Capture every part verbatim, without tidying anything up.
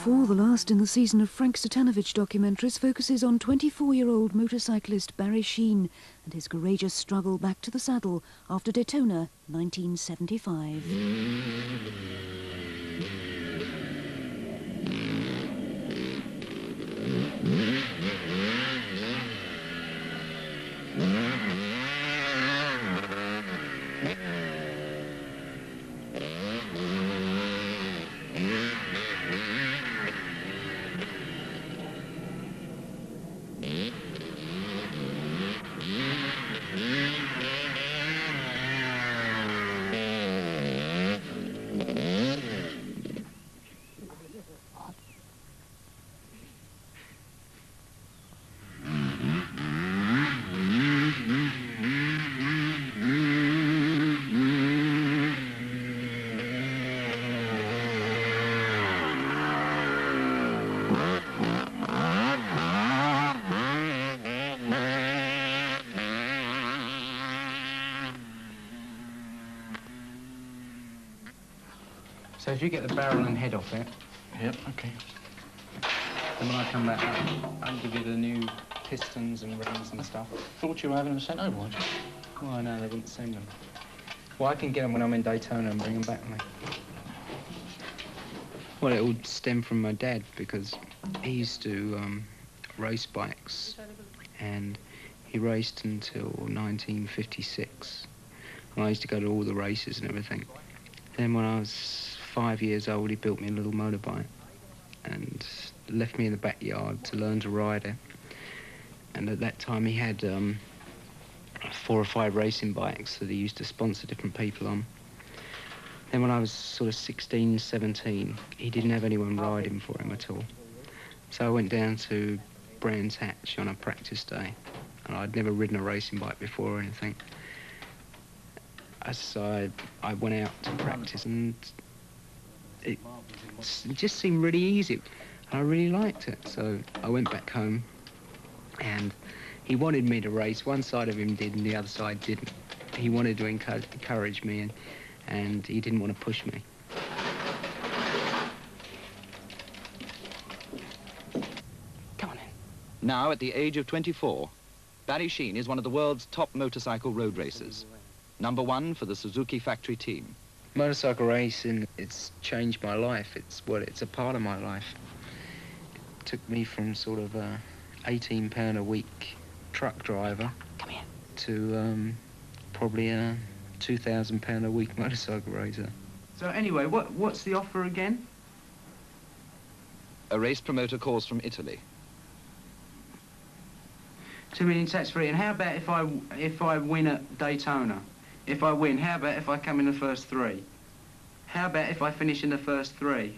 four, the last in the season of Frank Cvitanovich documentaries, focuses on twenty-four-year-old motorcyclist Barry Sheene and his courageous struggle back to the saddle after Daytona nineteen seventy-five. So if you get the barrel and head off it... Yep, okay. Then when I come back, I'll give you the new pistons and rings and stuff. Thought you were having them sent over, weren't you? Well, I know, they wouldn't send them. Well, I can get them when I'm in Daytona and bring them back to me. Well, it all stemmed from my dad, because he used to um, race bikes, and he raced until nineteen fifty-six. And I used to go to all the races and everything. Then when I was five years old, he built me a little motorbike and left me in the backyard to learn to ride it. And at that time, he had um, four or five racing bikes that he used to sponsor different people on. Then when I was sort of sixteen, seventeen, he didn't have anyone riding for him at all. So I went down to Brands Hatch on a practice day, and I'd never ridden a racing bike before or anything. So I, I went out to practice, and it, it just seemed really easy. I really liked it. So I went back home, and he wanted me to race. One side of him did, and the other side didn't. He wanted to encourage, encourage me, and, and he didn't want to push me. Come on in. Now, at the age of twenty-four, Barry Sheene is one of the world's top motorcycle road racers. Number one for the Suzuki factory team. Motorcycle racing, it's changed my life. It's well, it's a part of my life. It took me from sort of a eighteen pound a week truck driver Come here. to um, probably a two thousand pound a week motorcycle racer. So anyway, what what's the offer again? A race promoter calls from Italy. Two million tax free. And how about if I if I win at Daytona? If I win, how about if I come in the first three? How about if I finish in the first three?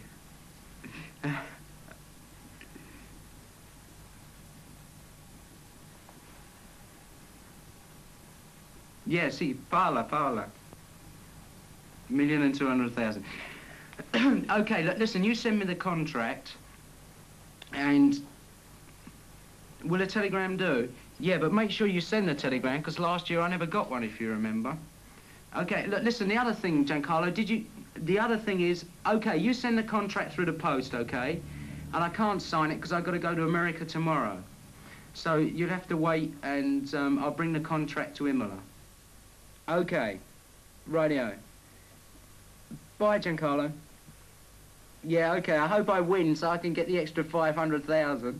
Yeah, see, parla, parla. Million and two hundred thousand. Okay, look, listen, you send me the contract, and will a telegram do? Yeah, but make sure you send the telegram, because last year I never got one, if you remember. Okay, look, listen, the other thing, Giancarlo, did you... The other thing is, okay, you send the contract through the post, okay? And I can't sign it because I've got to go to America tomorrow. So you'll have to wait, and um, I'll bring the contract to Imola. Okay, rightio. Bye, Giancarlo. Yeah, okay, I hope I win so I can get the extra five hundred thousand.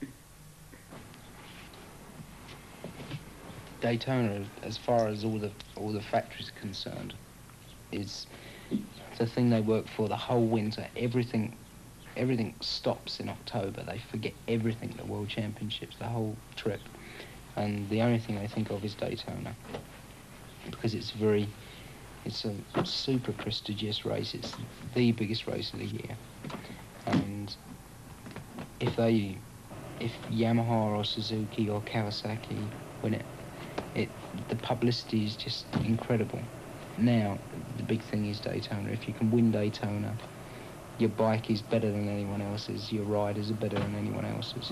Daytona, as far as all the all the factories are concerned, is the thing they work for the whole winter. Everything, everything stops in October. They forget everything, the World Championships, the whole trip, and the only thing they think of is Daytona, because it's very, it's a super prestigious race. It's the biggest race of the year, and if they, if Yamaha or Suzuki or Kawasaki win it, It, the publicity is just incredible. Now, the big thing is Daytona. If you can win Daytona, your bike is better than anyone else's, your riders are better than anyone else's.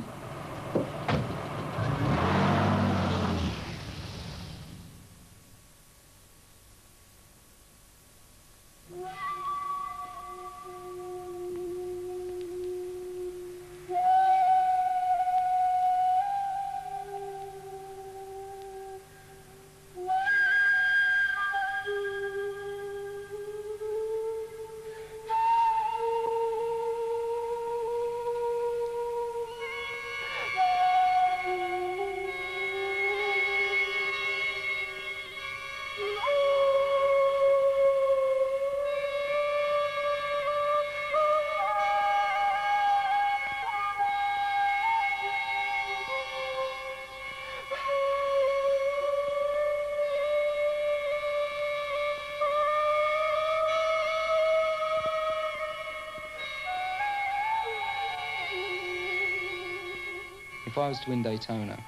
if I was to win Daytona,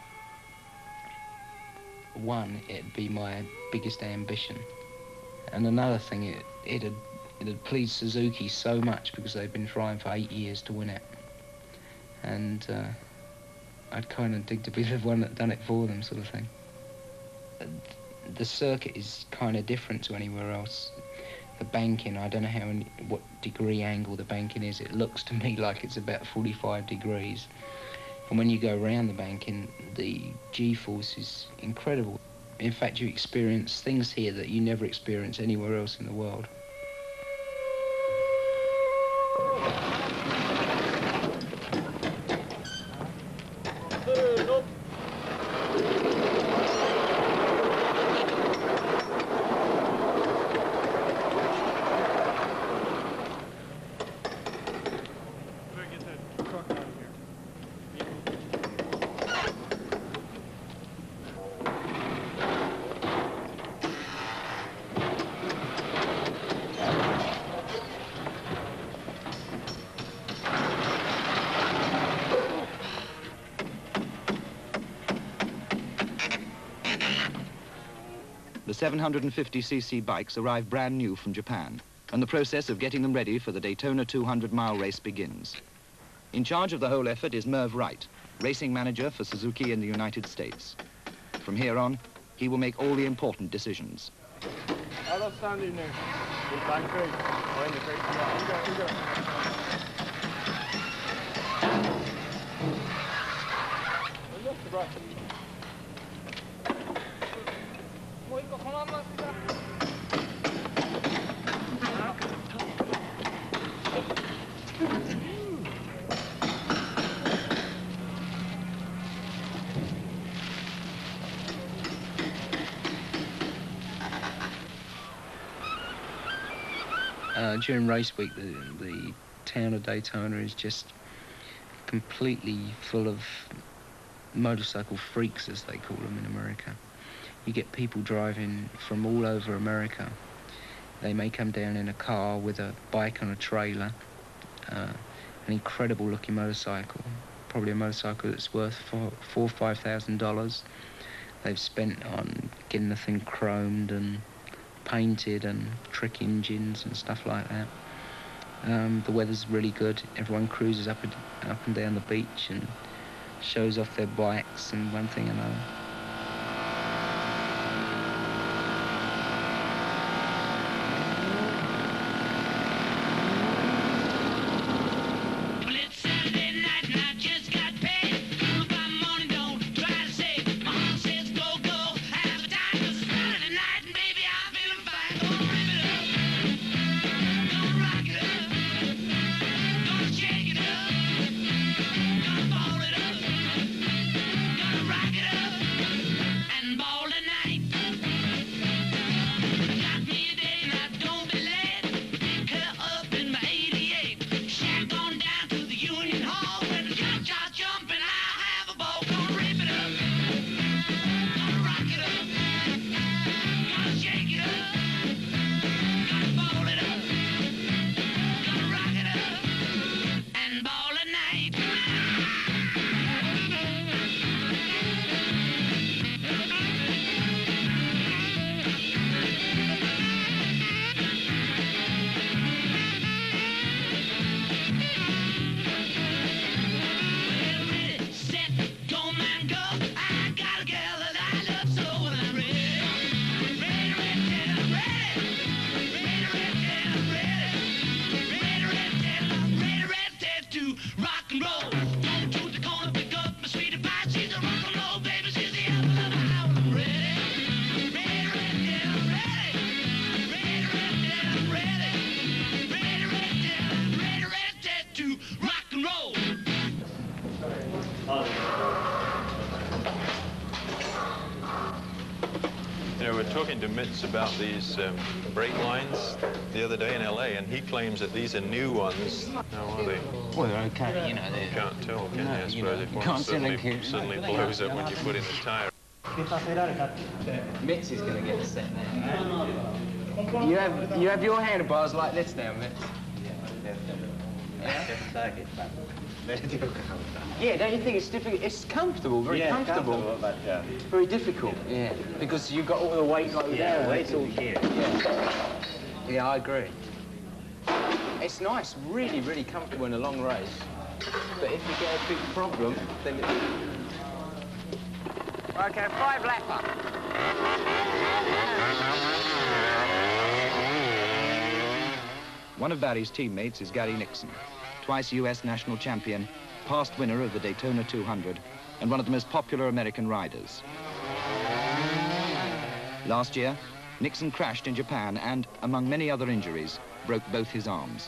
one, it'd be my biggest ambition. And another thing, it, it'd, it'd please Suzuki so much because they've been trying for eight years to win it. And uh, I'd kind of dig to be the one that done it for them, sort of thing. The circuit is kind of different to anywhere else. The banking, I don't know how, what degree angle the banking is. It looks to me like it's about forty-five degrees. And when you go around the banking, the G-force is incredible. In fact, you experience things here that you never experience anywhere else in the world. The seven hundred fifty c c bikes arrive brand new from Japan, and the process of getting them ready for the Daytona two hundred mile race begins. In charge of the whole effort is Merv Wright, racing manager for Suzuki in the United States. From here on, he will make all the important decisions. Alla standing nu. I back crate. Or in the crate. Yeah, you go, you go. Look, the brush. Uh, during race week, the, the town of Daytona is just completely full of motorcycle freaks, as they call them in America. You get people driving from all over America. They may come down in a car with a bike on a trailer, uh, an incredible looking motorcycle, probably a motorcycle that's worth four, four or five thousand dollars. They've spent on getting the thing chromed and painted and trick engines and stuff like that. Um, the weather's really good. Everyone cruises up and, up and down the beach and shows off their bikes and one thing and another. Talking to Mitz about these um, brake lines the other day in L A, and he claims that these are new oons. How are they? Well, they're okay, you know. You can't tell, can No, you? I you suppose know, if you one can't suddenly, tell them. suddenly blows up when you put in the tyre. Mitz is going to get a set there. You have, you have your handlebars like this now, Mitz. Yeah? very difficult. Yeah, don't you think it's difficult? It's comfortable, very Yeah, comfortable. comfortable, but yeah. Very difficult, yeah. Because you've got all the weight like Yeah, there. weight's all here. Yeah. Yeah, I agree. It's nice, really, really comfortable in a long race. But if you get a big problem, then it... Okay, five lapper. One of Barry's teammates is Gary Nixon, twice U S national champion, past winner of the Daytona two hundred, and one of the most popular American riders. Last year, Nixon crashed in Japan and, among many other injuries, broke both his arms.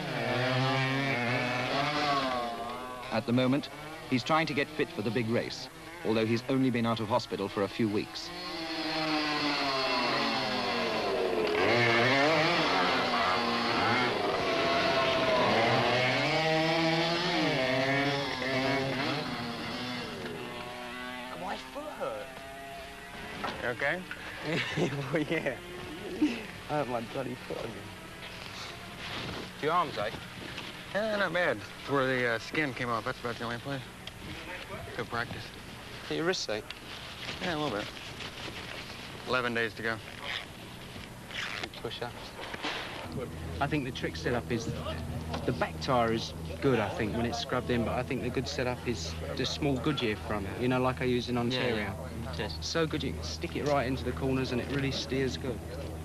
At the moment, he's trying to get fit for the big race, although he's only been out of hospital for a few weeks. My foot hurt. You okay? Well, yeah. I hurt my bloody foot again. Your arms, eh? Yeah, not bad. It's where the uh, skin came off. That's about the only place. Good practice. Your wrist, eh? Yeah, a little bit. Eleven days to go. Push-ups. I think the trick setup is the back tyre is good, I think, when it's scrubbed in, but I think the good setup is the small Goodyear front, you know, like I use in Ontario. Yeah, yeah. Yes. So good, you can stick it right into the corners and it really steers good.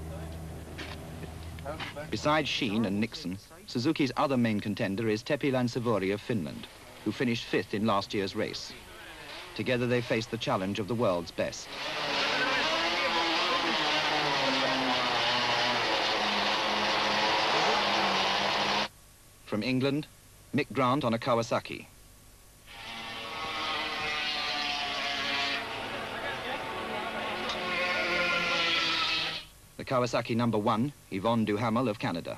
Besides Sheene and Nixon, Suzuki's other main contender is Teppi Lansivori of Finland, who finished fifth in last year's race. Together they face the challenge of the world's best. From England, Mick Grant on a Kawasaki. The Kawasaki number one, Yvonne Duhamel of Canada.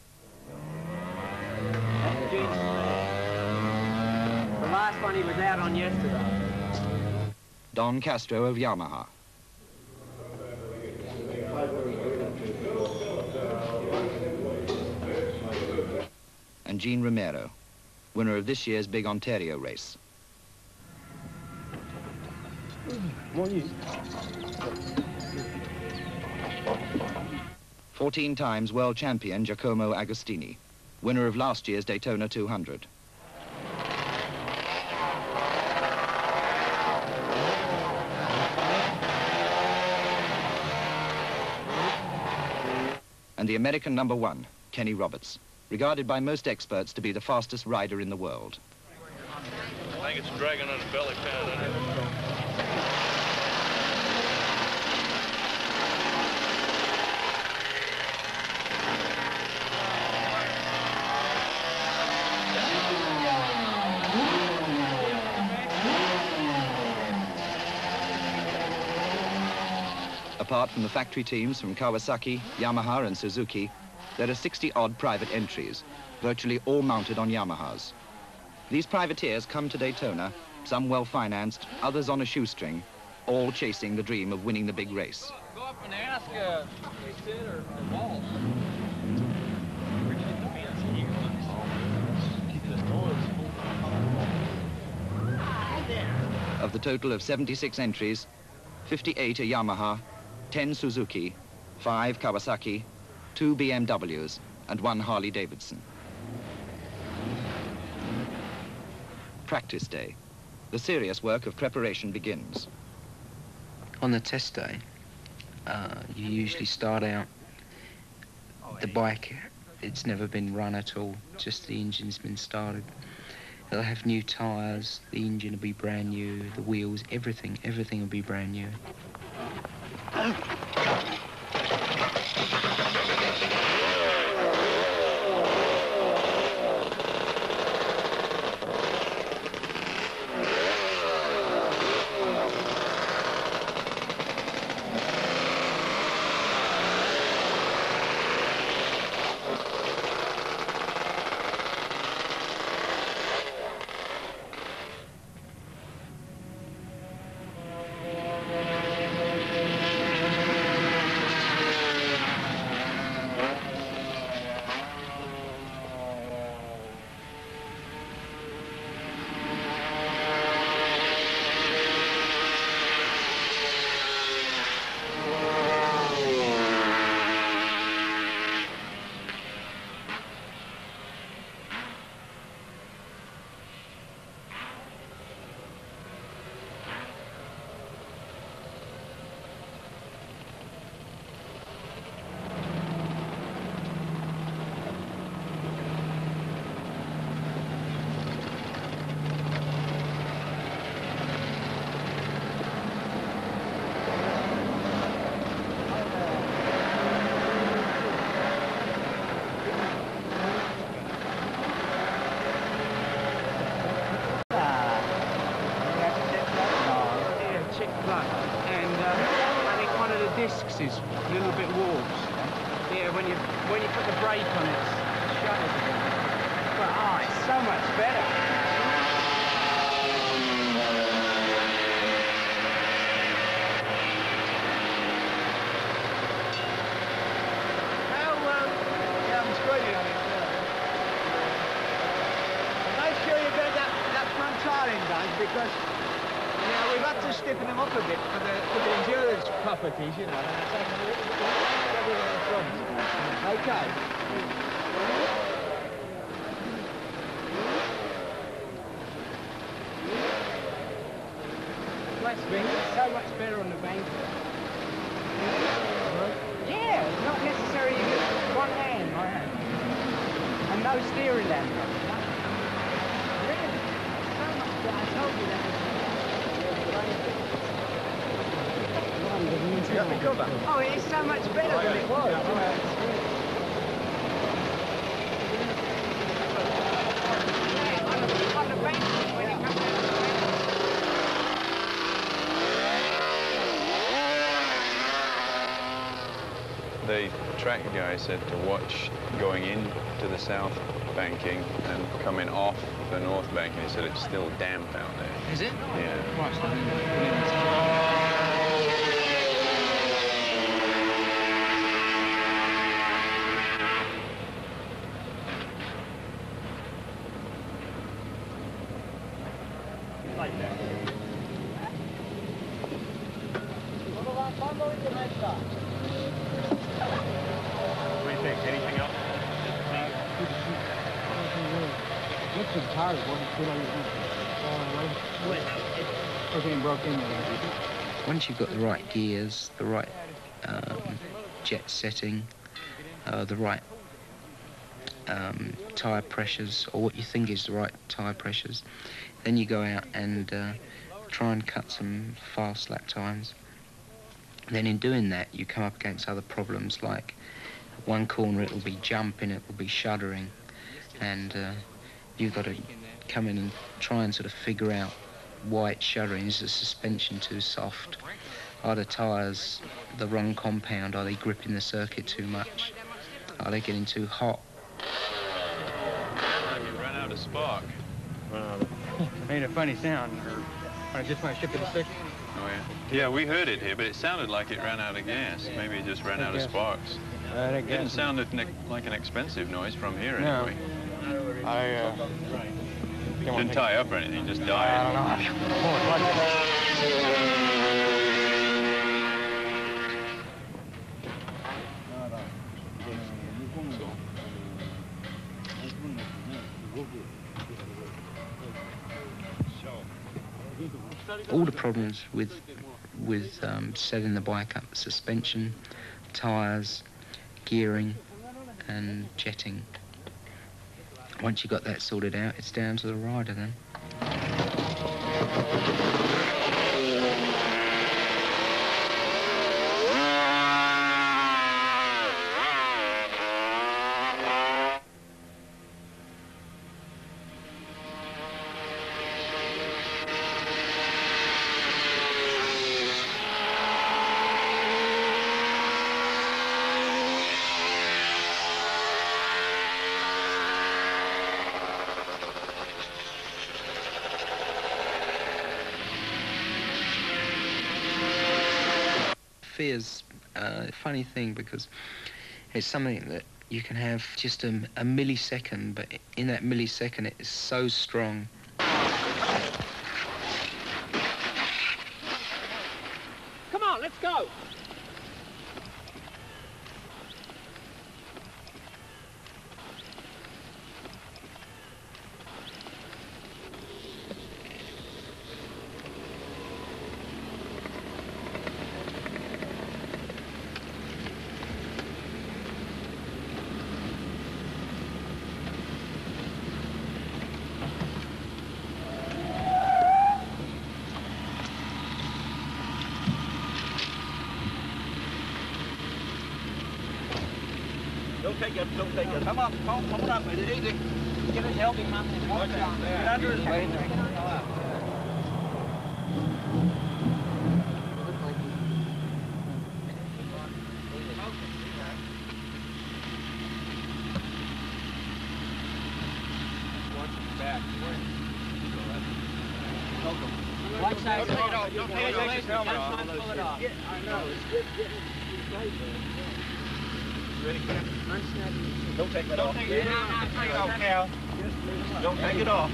The last one he was out on yesterday. Don Castro of Yamaha. And Jean Romero, winner of this year's big Ontario race. fourteen times world champion Giacomo Agostini, winner of last year's Daytona two hundred. And the American number one, Kenny Roberts, regarded by most experts to be the fastest rider in the world. I think it's dragging on the belly pad. Isn't it? Apart from the factory teams from Kawasaki, Yamaha and Suzuki, there are sixty odd private entries, virtually all mounted on Yamahas. These privateers come to Daytona, some well-financed, others on a shoestring, all chasing the dream of winning the big race. Go up and ask uh, Sid or, or Walt. Of the total of seventy-six entries, fifty-eight are Yamaha, ten Suzuki, five Kawasaki, two B M Ws, and one Harley Davidson. Practice day. The serious work of preparation begins. On the test day, uh, you usually start out, the bike, it's never been run at all, just the engine's been started. They'll have new tyres, the engine will be brand new, the wheels, everything, everything will be brand new. when you when you put the brake on it, it shuttles again. But oh, it's so much better. How um, you haven't screwed on it? Make sure you get that that front tiling done because you know we've had to stiffen them up a bit for the for the endurance properties, you know. And it's taken a little bit of everything in front. Okay. West Wing is so much better on the bank. Yeah, it's not necessary you get one hand, my hand. And no steering lamp. Really? So much better. I told you that. You got the cover? Oh, it is so much better than it was. Yeah, on the, on the bank, when you come down the bank. The track guy said to watch going into the south banking and coming off the north banking. He said it's still damp out there. Is it? Yeah. Watch Anything else? What's the tire? Everything broke in there. Once you've got the right gears, the right um, jet setting, uh, the right um, tyre pressures, or what you think is the right tyre pressures, then you go out and uh, try and cut some fast lap times. Then in doing that, you come up against other problems like one corner it will be jumping, it will be shuddering, and uh, you've got to come in and try and sort of figure out why it's shuddering. Is the suspension too soft? Are the tyres the wrong compound? Are they gripping the circuit too much? Are they getting too hot? You ran out of spark. Made a funny sound, or, or just when I shifted the stick. Oh, yeah? Yeah, we heard it here, but it sounded like it ran out of gas. Maybe it just ran out of sparks. I It didn't sound like an expensive noise from here, No. anyway. I, uh... Didn't tie up or anything, just I died. don't know. All the problems with with um, setting the bike up: suspension, tyres, gearing, and jetting. Once you've got that sorted out, it's down to the rider then. Fear's uh, a funny thing because it's something that you can have just a, a millisecond, but in that millisecond it is so strong. Come on, let's go. Don't take it, don't take it. Come on, come, come on up, easy. Get it healthy, man. Get under his weight. One side. Don't take it off. Don't take it off. Don't try and pull it off. I know. Ready, Cal? Unsnap. Don't take that off. Don't take it off, Cal. Don't take it off.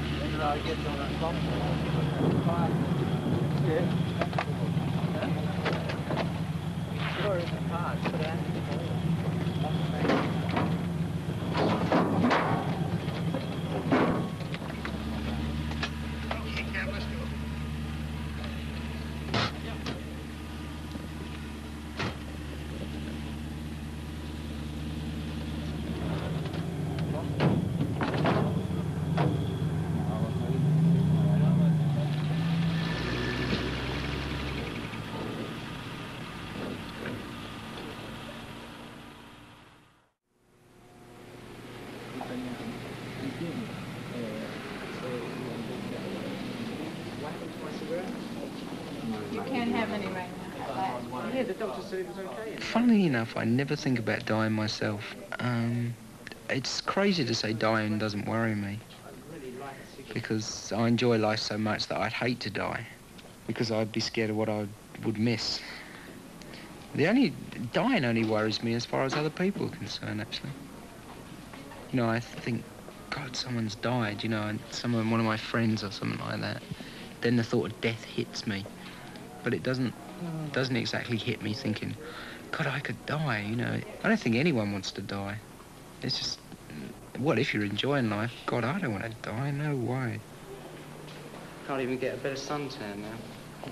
You can't have any right now. Yeah, the doctor said it was okay. Funnily enough, I never think about dying myself. Um, it's crazy to say dying doesn't worry me, because I enjoy life so much that I'd hate to die, because I'd be scared of what I would miss. The only dying only worries me as far as other people are concerned, actually. You know, I think, God, someone's died, you know, and someone, one of my friends or something like that. Then the thought of death hits me, but it doesn't doesn't exactly hit me thinking, God, I could die, you know. I don't think anyone wants to die. It's just, what if you're enjoying life? God, I don't want to die, no way. Can't even get a better suntan now.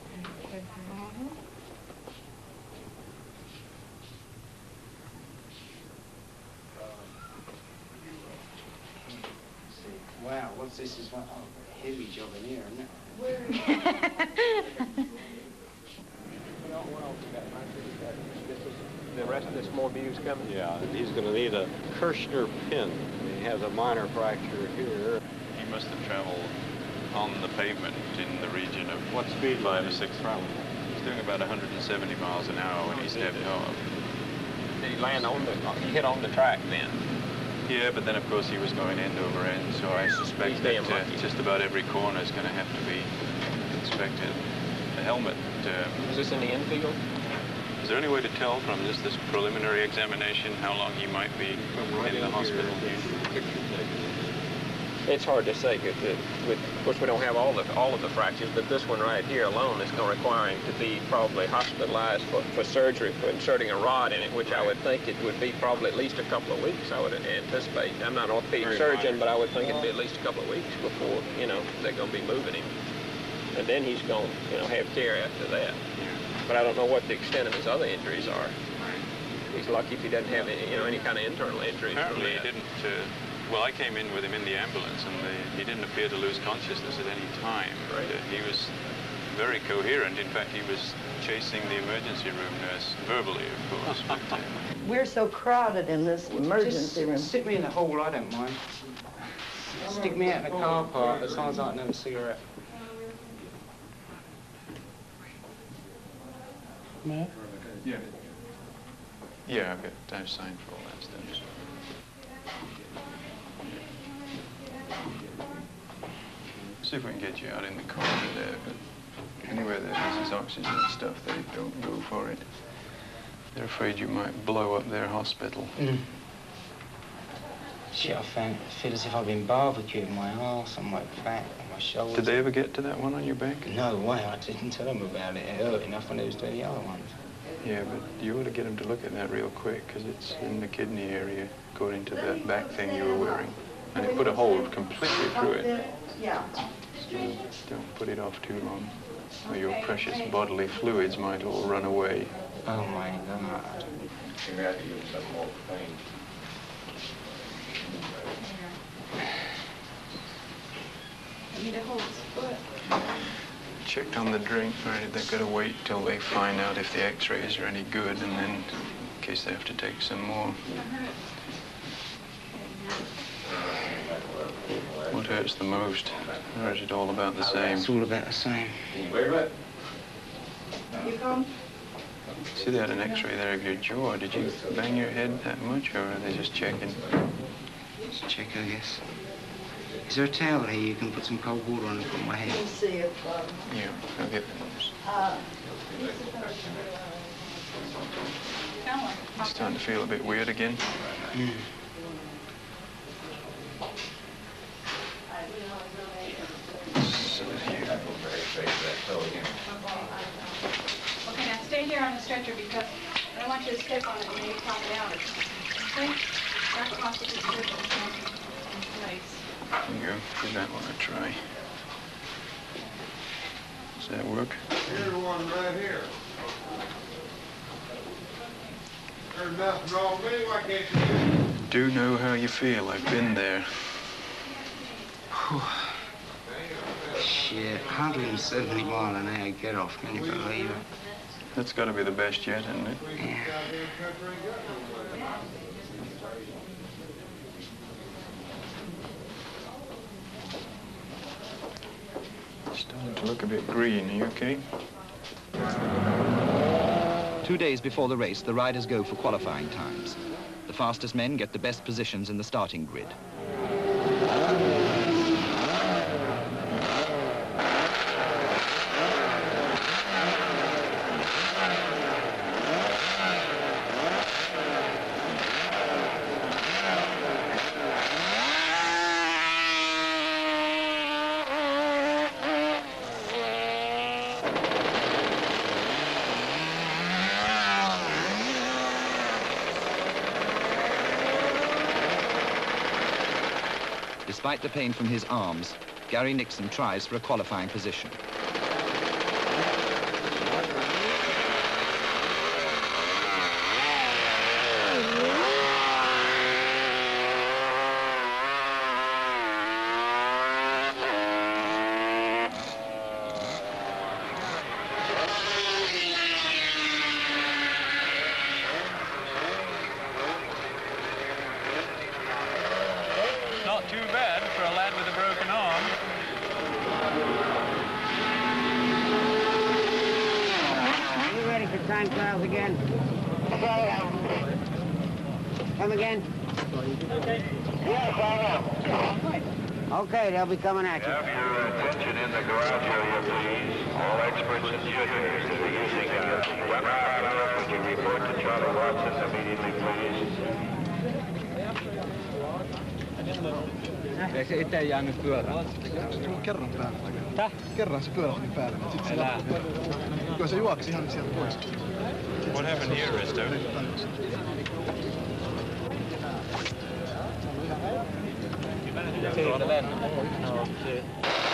Wow, what's this? Is one, oh, heavy job in here, isn't it? The rest of this more views coming? Yeah, and he's going to need a Kirschner pin. He has a minor fracture here. He must have traveled on the pavement in the region of what speed five or six. Travel? He's doing about one hundred seventy miles an hour when he stepped off. Did he land on the, he hit on the track then? Yeah, but then of course he was going end over end, so I suspect that uh, just about every corner is going to have to be inspected. The helmet. Uh, is this in the infield? Is there any way to tell from just this preliminary examination how long he might be in the hospital? It's hard to say. With, with, of course, we don't have all the all of the fractures, but this one right here alone is going to require him to be probably hospitalized for, for surgery for inserting a rod in it, which I would think it would be probably at least a couple of weeks. I would anticipate. I'm not an orthopedic surgeon, but I would think it'd be at least a couple of weeks before you know they're going to be moving him, and then he's going to you know have care after that. But I don't know what the extent of his other injuries are. He's lucky if he doesn't have any, you know, any kind of internal injuries. Apparently he didn't, uh, well, I came in with him in the ambulance, and the, he didn't appear to lose consciousness at any time. Right. Uh, he was very coherent. In fact, he was chasing the emergency room nurse, verbally, of course. But, uh, we're so crowded in this emergency Just room. Stick me in the hole, I don't mind. Stick me out in the car park as long as I can have a cigarette. Yeah. Yeah, I've got to sign for all that stuff. See if we can get you out in the corridor there, but anywhere that uses oxygen and stuff, they don't go for it. They're afraid you might blow up their hospital. Mm. Shit, I found, I feel as if I've been barbecued in my arse and my back and my shoulders. Did they ever get to that one on your back? No way, I didn't tell them about it. It hurt enough when it was doing the other ones. Yeah, but you ought to get them to look at that real quick, because it's in the kidney area, according to that back thing you were wearing. And it put a hole completely through it. Yeah. So don't put it off too long, or your precious bodily fluids might all run away. Oh my God. You have to use some more pain. I need to hold his foot. Checked on the drink, right? They've got to wait till they find out if the x-rays are any good, and then in case they have to take some more. What hurts the most? Or is it all about the same? It's all about the same. Wait a minute. You come? See, they had an x-ray there of your jaw. Did you bang your head that much, or are they just checking? Just check, I guess. Is there a towel here you can put some cold water on and put on my head? We'll see if, um, Yeah, I'll get those. uh, It's starting to feel a bit weird again. Mm. So here. Okay, now stay here on the stretcher because I don't want you to step on it and maybe pop it out. Okay? That's possibly good in place. There you go. Give that one a try. Does that work? Here's one right here. There's nothing wrong with me. Why can't you do it? Do know how you feel. I've been there. Shit, one hundred seventy mile an hour get off, can you believe it? That's got to be the best yet, isn't it? Yeah. Starting to look a bit green. Are you okay? Two days before the race, the riders go for qualifying times. The fastest men get the best positions in the starting grid. Despite the pain from his arms, Gary Nixon tries for a qualifying position. Not too bad for a lad with a broken arm. Are you ready for time trials again? Come again? Okay, they'll be coming at you. Have your attention in the garage area, please. All experts and juniors that are using uh, weapon power, would you report to Charlie Watson immediately, please? Ei se itse jäänyt pyörään. Kerran päällä. Täh? Kerran se pyörä meni päälle, mutta sitten se lähti. Kyllä se juoksi ihan sieltä pois. What happened here, Risto? Siitä lennä. No, se.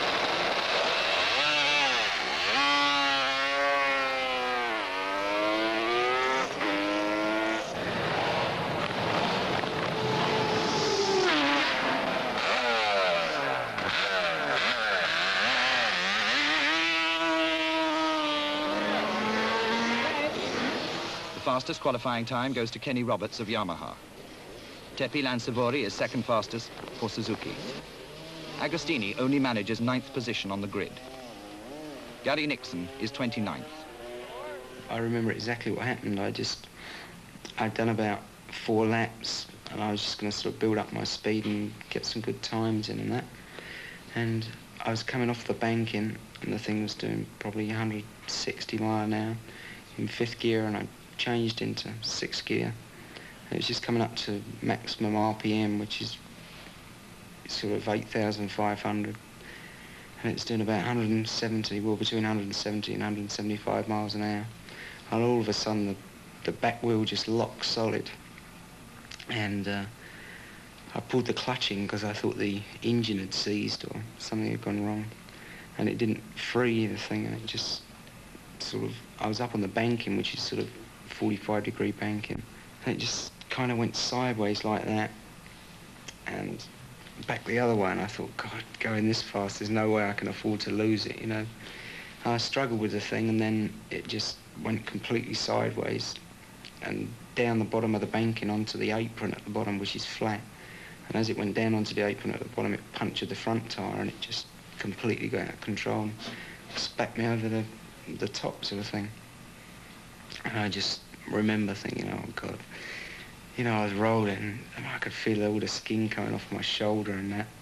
The fastest qualifying time goes to Kenny Roberts of Yamaha. Tepi Lansivori is second fastest for Suzuki. Agostini only manages ninth position on the grid. Gary Nixon is twenty-ninth. I remember exactly what happened. I just, I'd done about four laps and I was just going to sort of build up my speed and get some good times in and that. And I was coming off the banking and the thing was doing probably one hundred sixty mile an hour in fifth gear, and I changed into sixth gear. And it was just coming up to maximum R P M, which is sort of eight thousand five hundred. And it's doing about one hundred seventy, well, between one hundred seventy and one hundred seventy-five miles an hour. And all of a sudden, the, the back wheel just locked solid. And uh, I pulled the clutch in because I thought the engine had seized or something had gone wrong. And it didn't free the thing, and it just sort of, I was up on the banking, which is sort of forty-five degree banking. And it just kind of went sideways like that. And back the other way, and I thought, God, going this fast, there's no way I can afford to lose it, you know. And I struggled with the thing, and then it just went completely sideways and down the bottom of the banking onto the apron at the bottom, which is flat. And as it went down onto the apron at the bottom, it punctured the front tyre, and it just completely got out of control and spat me over the, the top sort of thing. And I just remember thinking, oh, God. You know, I was rolling, and I could feel all the skin coming off my shoulder and that.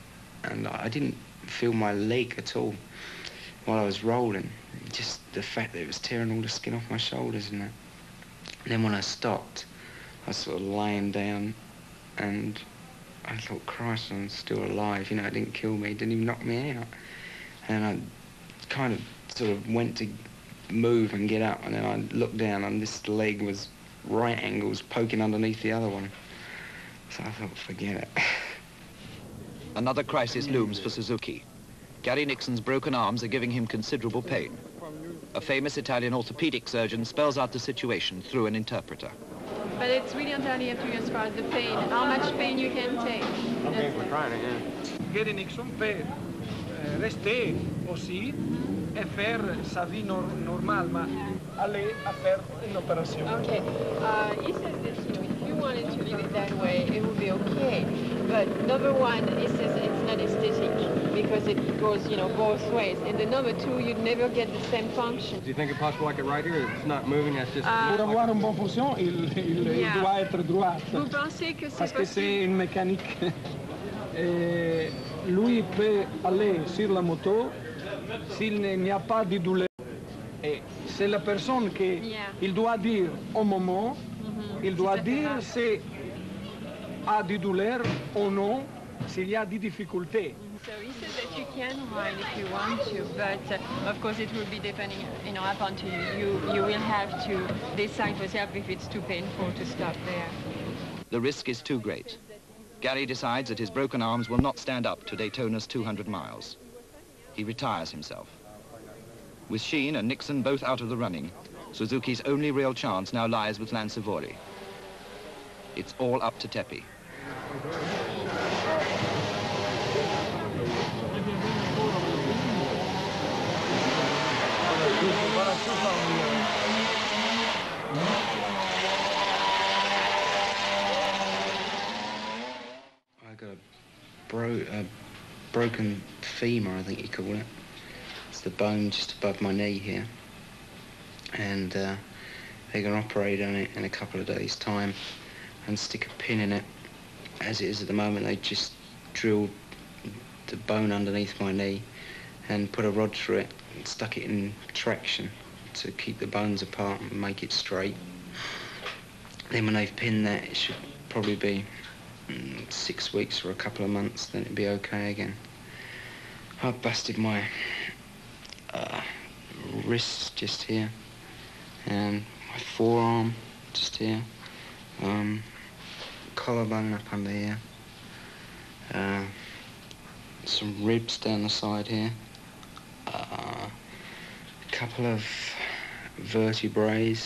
and I didn't feel my leg at all while I was rolling. Just the fact that it was tearing all the skin off my shoulders and that. And then when I stopped, I was sort of laying down, and I thought, Christ, I'm still alive. You know, it didn't kill me, it didn't even knock me out. And I kind of sort of went to move and get up, and then I looked down, and this leg was right angles poking underneath the other one. So I thought, forget it. Another crisis looms for Suzuki. Gary Nixon's broken arms are giving him considerable pain. A famous Italian orthopedic surgeon spells out the situation through an interpreter. But it's really entirely up to you as far as the pain, how much pain you can take. Okay, we're trying again. Gary Nixon peut rester aussi et faire sa vie nor normale, mais aller à faire une opération. Okay, uh, he says that, you know, if you wanted to leave it that way, it would be okay. But number one, he says it's not aesthetic because it goes, you know, both ways. And the number two, you'd never get the same function. Do you think it's possible like it right here? It's not moving, that's just... Uh, Pour avoir une bonne fonction, il, il, yeah. il doit être droit. Vous pensez que c'est Parce que possible? c'est une mécanique. Et lui peut aller sur la moto s'il n'y a pas de douleur. Et c'est la personne qui Yeah. il doit dire au moment, Mm-hmm. il doit dire si a de douleur ou non, s'il y a des difficultés. So he says that you can ride if you want to, but uh, of course it will be depending, you know, upon to you. You you will have to decide for yourself if it's too painful to stop there. The risk is too great. Gary decides that his broken arms will not stand up to Daytona's two hundred miles. He retires himself. With Sheene and Nixon both out of the running, Suzuki's only real chance now lies with Lansivori. It's all up to Teppi. I got a, bro a broken femur, I think you call it. It's the bone just above my knee here. And uh, they're going to operate on it in a couple of days' time and stick a pin in it. As it is at the moment, they just drilled the bone underneath my knee and put a rod through it and stuck it in traction to keep the bones apart and make it straight. Then when they've pinned that, it should probably be mm, six weeks or a couple of months, then it'll be okay again. I've busted my uh, wrist just here and my forearm just here, um, collarbone up under here, uh, some ribs down the side here, uh, a couple of vertebrae,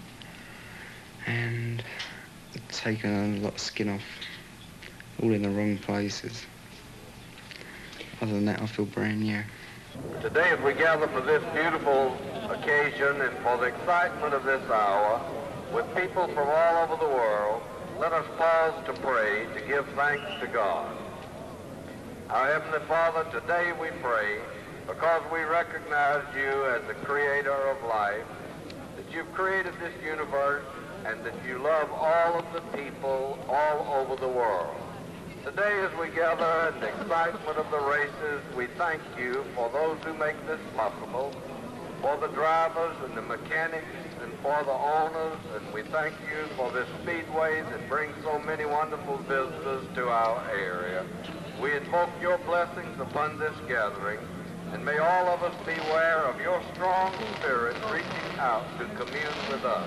and taken a lot of skin off, all in the wrong places. Other than that, I feel brand new. Today, as we gather for this beautiful occasion and for the excitement of this hour, with people from all over the world, let us pause to pray, to give thanks to God. Our Heavenly Father, today we pray because we recognize you as the creator of life, that you've created this universe and that you love all of the people all over the world. Today, as we gather in the excitement of the races, we thank you for those who make this possible, for the drivers and the mechanics and for the owners, and we thank you for this speedway that brings so many wonderful visitors to our area. We invoke your blessings upon this gathering, and may all of us beware of your strong spirit reaching out to commune with us.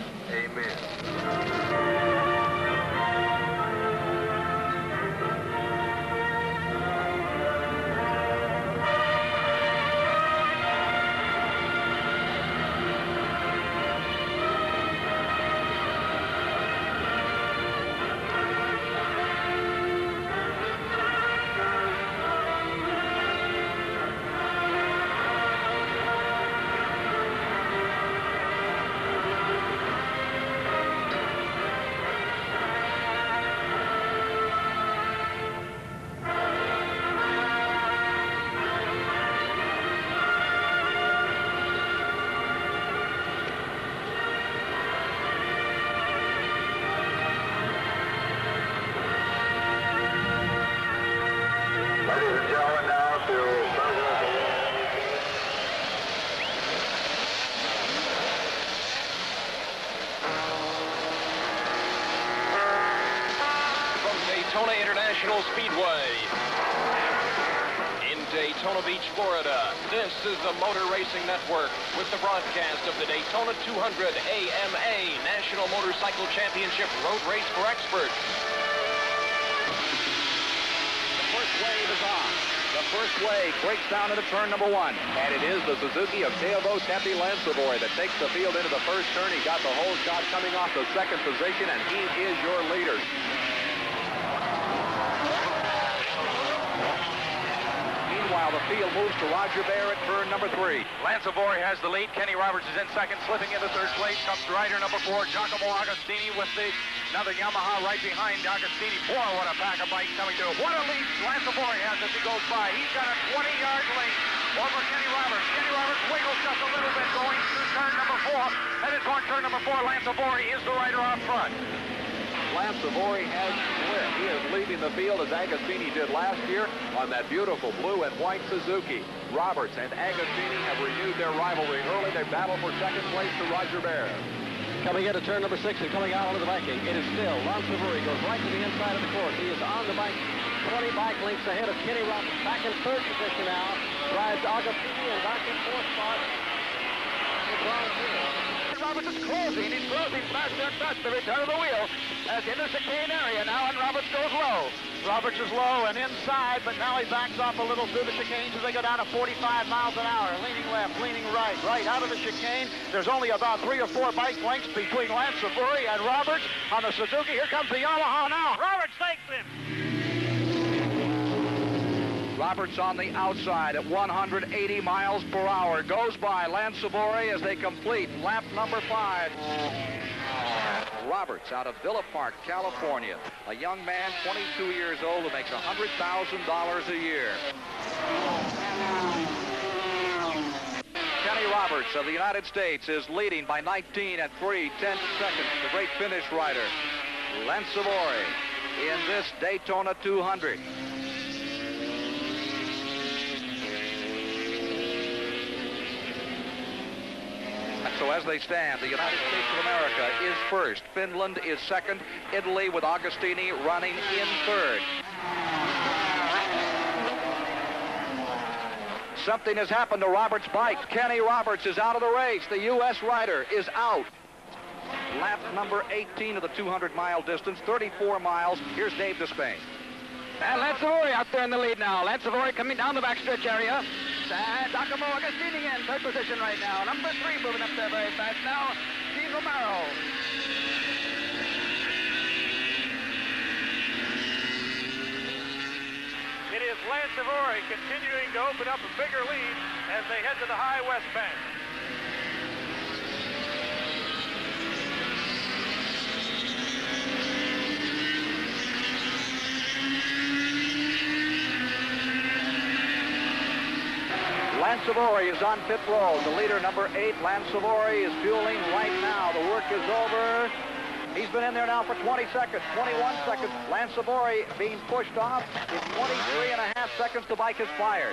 Amen. Daytona International Speedway. In Daytona Beach, Florida, this is the Motor Racing Network with the broadcast of the Daytona two hundred A M A National Motorcycle Championship Road Race for Experts. The first wave is on. The first wave breaks down into turn number one. And it is the Suzuki of Teobo Tepe Lansavoy that takes the field into the first turn. He got the whole shot coming off the second position, and he is your leader. Meanwhile, the field moves to Roger Bear at turn number three. Lansavoy has the lead. Kenny Roberts is in second, slipping into third place. Comes rider number four, Giacomo Agostini, with the another Yamaha right behind Agostini. Boy, what a pack of bikes coming to it. What a lead Lansavoy has as he goes by. He's got a twenty-yard lead over Kenny Roberts. Kenny Roberts wiggles just a little bit going through turn number four. Headed toward turn number four. Lansavoy is the rider out front. Lansavoy has split. He is leaving the field as Agostini did last year on that beautiful blue and white Suzuki. Roberts and Agostini have renewed their rivalry early. They battle for second place to Roger Bear. Coming into turn number six and coming out onto the banking. It is still Lansavoy goes right to the inside of the course. He is on the bank, twenty bike lengths ahead of Kenny Roberts. Back in third position now. Drives Agostini and back in fourth spot. Roberts is closing. He's closing faster and faster. Return of the wheel as in the chicane area now, and Roberts goes low. Roberts is low and inside, but now he backs off a little through the chicanes as they go down to forty-five miles an hour. Leaning left, leaning right, right out of the chicane. There's only about three or four bike lengths between Lansavoy and Roberts on the Suzuki. Here comes the Yamaha now. Roberts takes him. Roberts on the outside at one hundred eighty miles per hour. Goes by Lansavoy as they complete lap number five. Roberts out of Villa Park, California. A young man, twenty-two years old, who makes one hundred thousand dollars a year. Kenny Roberts of the United States is leading by nineteen and three tenths seconds. The great finish rider. Lansavoy in this Daytona two hundred. So as they stand, the United States of America is first. Finland is second. Italy with Agostini running in third. Something has happened to Roberts' bike. Kenny Roberts is out of the race. The U S rider is out. Lap number eighteen of the two hundred mile distance, thirty-four miles. Here's Dave Despain. And Lansavoy out there in the lead now. Lansavoy coming down the backstretch area. And Giacomo Agostini in third position right now. Number three moving up there very fast now. Sheene Romero. It is Lansavoy continuing to open up a bigger lead as they head to the high west bank. Lansavoy is on pit road. The leader, number eight, Lansavoy, is fueling right now. The work is over. He's been in there now for twenty seconds, twenty-one seconds. Lansavoy being pushed off. In twenty-three and a half seconds, the bike is fired.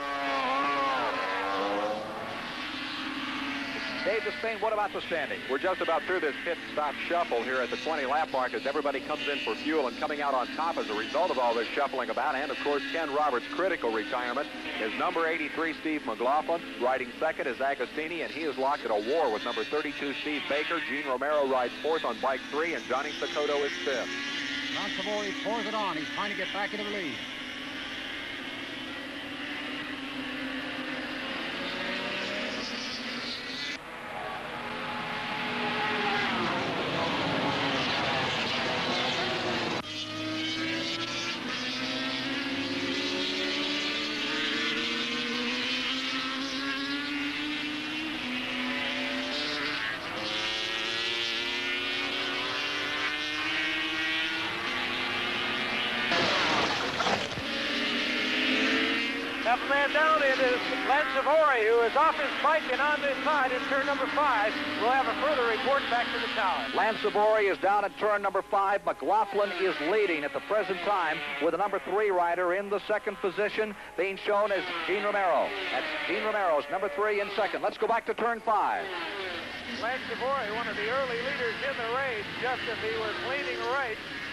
Dave Despain, what about the standing? We're just about through this pit stop shuffle here at the twenty lap mark as everybody comes in for fuel, and coming out on top as a result of all this shuffling about, and of course Ken Roberts' critical retirement, is number eighty-three Steve McLaughlin. Riding second is Agostini, and he is locked at a war with number thirty-two Steve Baker. Gene Romero rides fourth on bike three, and Johnny Sakoto is fifth. Lansavoy pours it on. He's trying to get back into the lead. Up man down, it is Lansavoy, who is off his bike and on the side in turn number five. We'll have a further report back to the tower. Lansavoy is down at turn number five. McLaughlin is leading at the present time with the number three rider in the second position, being shown as Gene Romero. That's Gene Romero's number three in second. Let's go back to turn five. Lansavoy, one of the early leaders in the race, just as he was leaning right,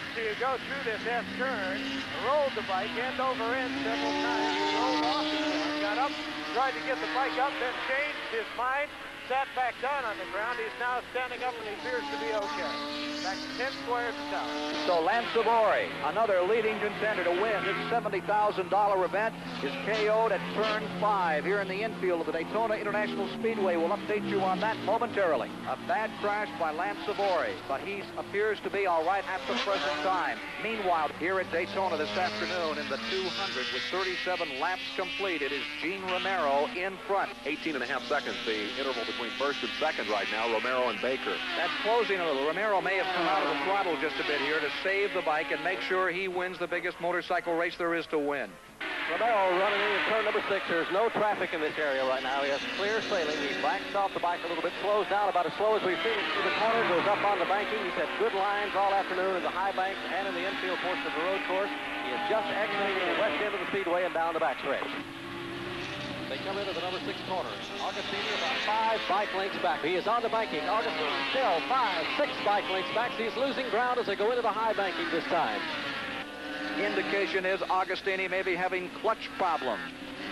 So you go through this F turn, rolled the bike end over end several times, rolled off, got up, tried to get the bike up, then changed his mind, sat back down on the ground. He's now standing up and he appears to be okay. Back ten squares south. So Lance Savory, another leading contender to win this seventy thousand dollar event, is K O'd at turn five here in the infield of the Daytona International Speedway. We'll update you on that momentarily. A bad crash by Lance Savory, but he appears to be all right at the present time. Meanwhile, here at Daytona this afternoon in the two hundred with thirty-seven laps complete, it is Gene Romero in front. eighteen and a half seconds, the interval between first and second right now, Romero and Baker. That's closing a little. Romero may have come out of the throttle just a bit here to save the bike and make sure he wins the biggest motorcycle race there is to win. Romero running in at turn number six. There's no traffic in this area right now. He has clear sailing. He backs off the bike a little bit, slows down about as slow as we've seen him through the corner, goes up on the banking. He's had good lines all afternoon in the high banks and in the infield portion of the road course. He is just exiting the west end of the speedway and down the backstretch. They come into the number six corner. Augustini about five bike lengths back. He is on the banking. Augustini still five, six bike lengths back. He's losing ground as they go into the high banking this time. Indication is Augustini may be having clutch problems.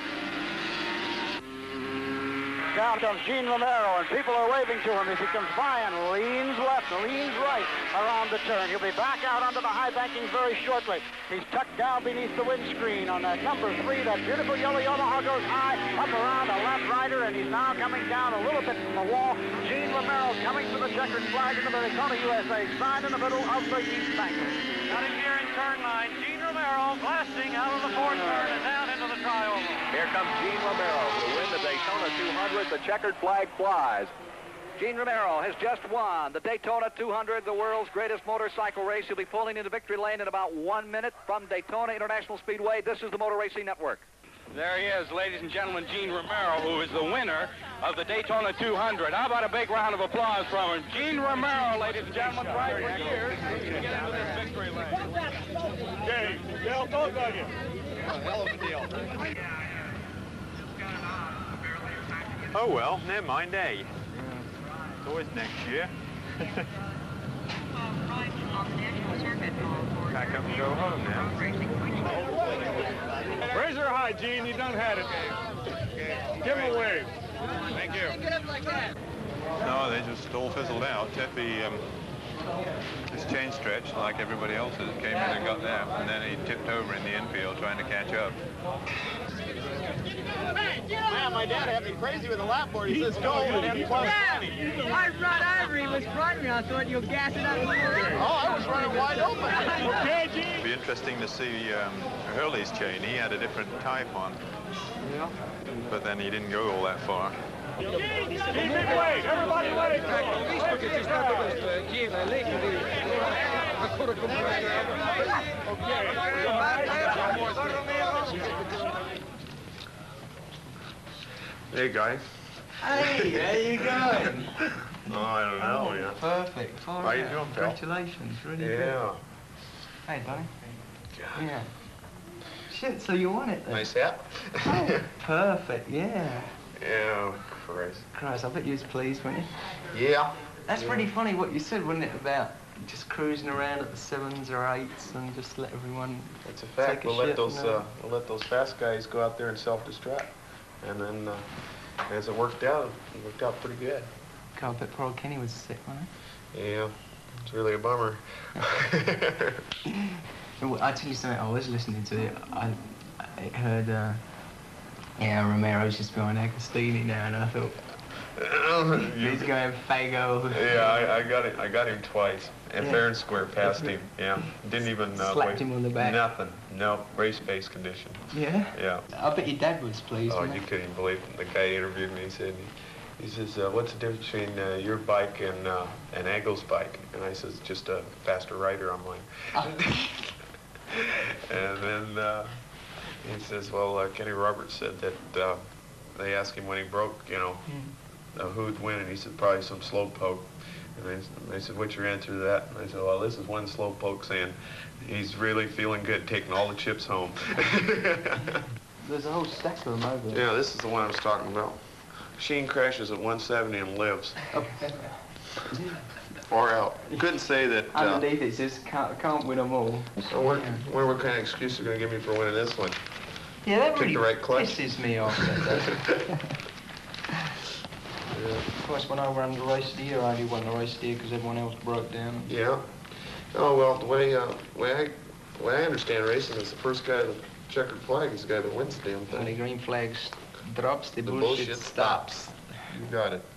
Down comes Gene Romero, and people are waving to him as he comes by and leans left, leans right around the turn. He'll be back out onto the high banking very shortly. He's tucked down beneath the windscreen on that number three. That beautiful yellow Yamaha goes high, up around a left rider, and he's now coming down a little bit from the wall. Gene Romero coming to the checkered flag into the Daytona U S A, sign in the middle of the east bank. Got him here in turn nine. Gene Romero blasting out of the fourth turn and down into the trioval. Here comes Gene Romero to win the Daytona two hundred. The checkered flag flies. Gene Romero has just won the Daytona two hundred, the world's greatest motorcycle race. He'll be pulling into victory lane in about one minute from Daytona International Speedway. This is the Motor Racing Network. There he is, ladies and gentlemen, Gene Romero, who is the winner of the Daytona two hundred. How about a big round of applause from him? Gene Romero, ladies and gentlemen, right for years to get into this victory lane. Okay, Bill, both of you. Hell of a deal. Oh, well, never mind, eh? Yeah. It's always next year. Pack up and go home now. Raise her high, Gene. You done had it. Give him a wave. Thank you. No, they just all fizzled out. Tepe, um, his chain stretch, like everybody else's, came in and got that, and then he tipped over in the infield trying to catch up. Man, my dad had me crazy with a lap board. He says go and plus. Yeah, I thought Ivory was front me. I thought you were gassing up. Oh, I was running wide open. Okay, Gene. It'd be interesting to see um, Hurley's chain. He had a different type on. Yeah. But then he didn't go all that far. Gene, big wave. Everybody wave. Hey, guys. Hey, there you go. Oh, I don't know, yeah. Perfect. How are you doing, pal? Congratulations, really Yeah. good. Hey, Donny. Yeah. Shit, so you won it then? Nice hat. Oh, perfect, yeah. Yeah, Christ. Christ, I bet you was pleased, weren't you? Yeah. That's yeah. pretty funny what you said, wasn't it, about just cruising around at the sevens or eights and just let everyone It's a fact. take a We'll let shit those and, uh, uh, we'll let those fast guys go out there and self-destruct, and then uh, as it worked out, it worked out pretty good. God, I bet poor old Kenny was sick, wasn't he? Yeah, it's really a bummer. Well, I tell you something. I was listening to it. I, I heard, uh, yeah, Romero's just behind Agostini now, and I thought he's going Fago. Yeah, I, I got it. I got him twice, and Yeah. fair and square passed him. Yeah, didn't even uh, Slapped wait. him on the back. Nothing. No race pace condition. Yeah. Yeah. I bet your dad was pleased. Oh, wasn't you he? couldn't believe it. The guy interviewed me. He said, he says, uh, "What's the difference between uh, your bike and uh, and Aggle's bike?" And I says, "Just a faster rider on mine." And then uh, he says, "Well, uh, Kenny Roberts said that uh, they asked him when he broke, you know, uh, who'd win, and he said probably some slowpoke." And they, they said, "What's your answer to that?" And I said, "Well, this is one slowpoke saying he's really feeling good, taking all the chips home." There's a whole stack of them over there. Yeah, this is the one I was talking about. Sheene crashes at one seventy and lives. Oh. far out. You couldn't say that. Uh, Underneath it says can't, can't win them all. So what, what, what kind of excuse are you going to give me for winning this one? Yeah, that Pick really the right clutch. pisses me off. That does. Yeah. Of course, when I ran the race of the year, I only won the race of the year because everyone else broke down. Yeah. Oh well, the way uh, way I the way I understand racing is the first guy to checkered flag is the guy that wins the damn thing. When the green flag drops, the, the bullshit, bullshit stops. stops. You got it.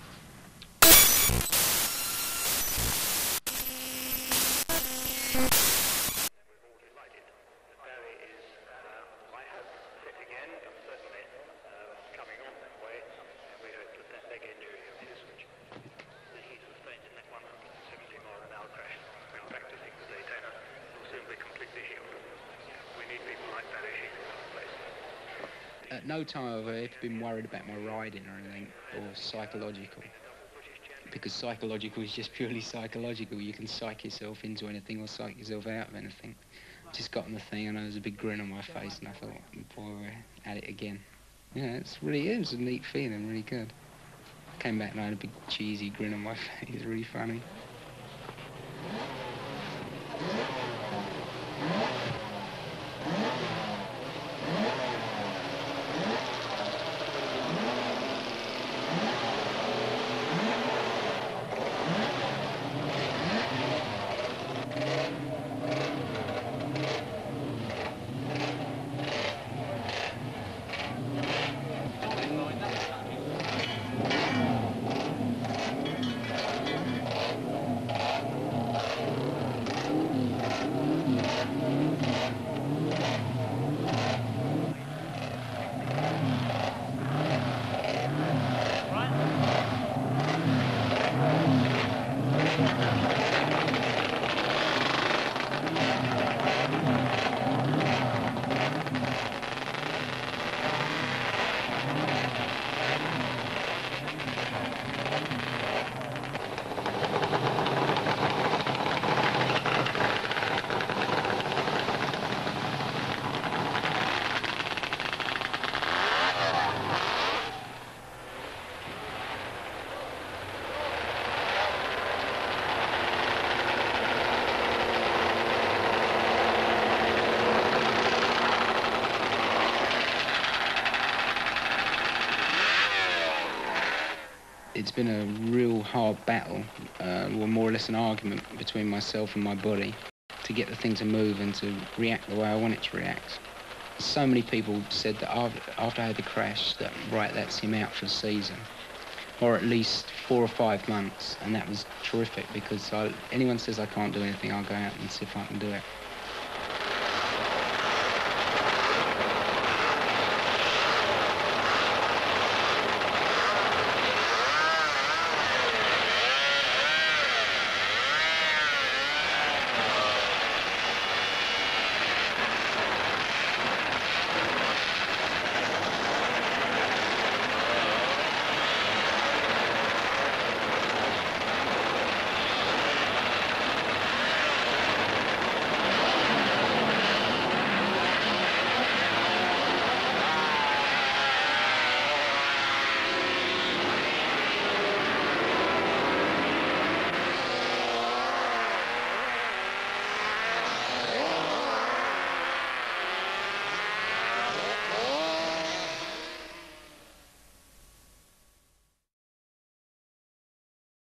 At no time have I ever been worried about my riding or anything, or psychological. Because psychological is just purely psychological. You can psych yourself into anything or psych yourself out of anything. Just got on the thing and there was a big grin on my face and I thought, boy, we're at it again. Yeah, it's really, it was a neat feeling, really good. Came back and I had a big cheesy grin on my face. It was really funny. It's been a real hard battle, uh, or more or less an argument between myself and my body to get the thing to move and to react the way I want it to react. So many people said that after I had the crash that, right, that's him out for the season, or at least four or five months, and that was terrific because I, anyone says I can't do anything, I'll go out and see if I can do it.